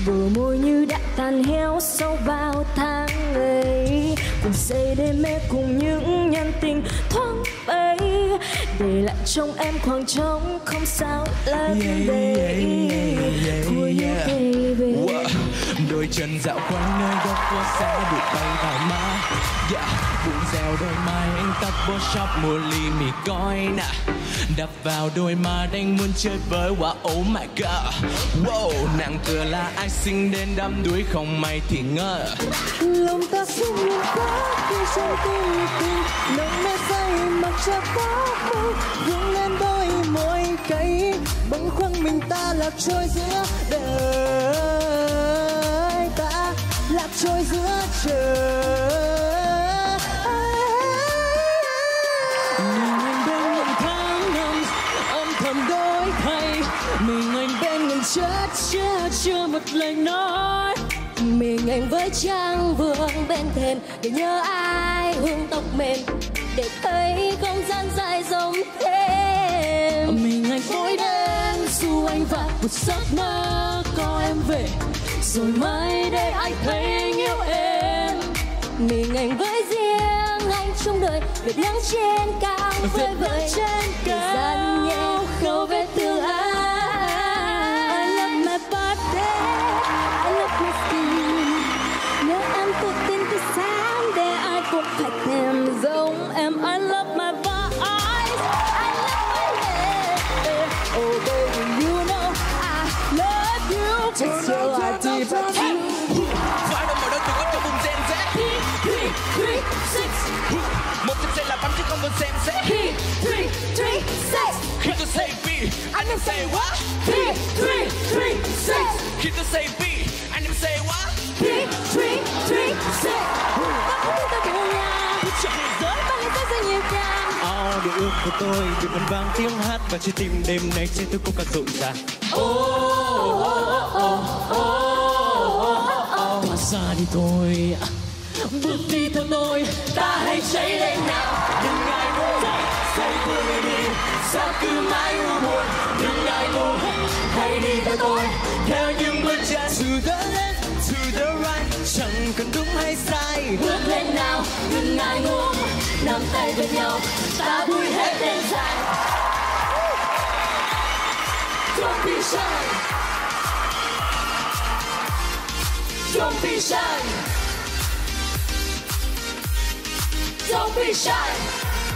bờ môi như đã tàn héo sau bao tháng ngày. Cùng say đêm mê cùng những nhắn tin thoáng bay, để lại trong em khoảng trống không sao lấp đầy của you baby. Đôi chân dạo quanh nơi góc phố xa được bay vào má. Buồn dèo đôi mai anh tắt bó shop mua ly mì gói nè, đập vào đôi má đang muốn chơi với wow oh my god. Wow, nàng tựa là ai xinh đến đắm đuối không may thì ngờ. Lòng ta xinh như quá khi trong tim tim nồng mê say mặc cho có mơ vương lên đôi môi cay bâng khuâng mình ta lạc trôi giữa đời, ta lạc trôi giữa trời. Mình anh bên những tháng năm âm thầm đổi thay, mình anh bên những chết chưa một lời nói. Mình anh với trang vương bên thềm để nhớ ai hương tóc mềm, để thấy không gian dài rộng thêm. Mình anh mỗi đêm dù anh và một giấc mơ có em về, rồi mai đây anh thấy anh yêu em. Mình anh với riêng anh trong đời về nắng trên cao vơi vợi trên cao, gian nhẹ khâu vết thương ai. I love my body, I love my skin. Nếu em tự tin thì sáng để ai cũng phải thèm giống em. I love my voice, I love my head. Oh baby, you know I love you. Just so I deep in you. Phải đâu mà đâu từng có trong vùng gen Z. 3, 6. Một phút giây là bắn chứ không còn xem xét. 3, 6. Khi tôi say B, anh em say what? 3, 6. Khi tôi say B, anh em say what? 3, 6. Ta không tin ta buồn nhà, Trong thế giới ta lấy ta rất nhiều càng. Điều ước của tôi được vần vang tiếng hát và trái tim đêm nay trên tôi cũng càng rộn ràng. Tỏa ra đi thôi, bước đi theo tôi, ta hãy cháy lên nào. Đừng ngại ngùng, say vui đi, sao cứ mãi u buồn. Đừng ngại ngùng, hãy đi theo tôi, theo những bước chân. To the left, to the right, chẳng cần đúng hay sai. Bước lên nào, đừng ngại ngùng, nắm tay với nhau, ta vui hết đêm dài. Don't be shy, don't be shy, don't be shy.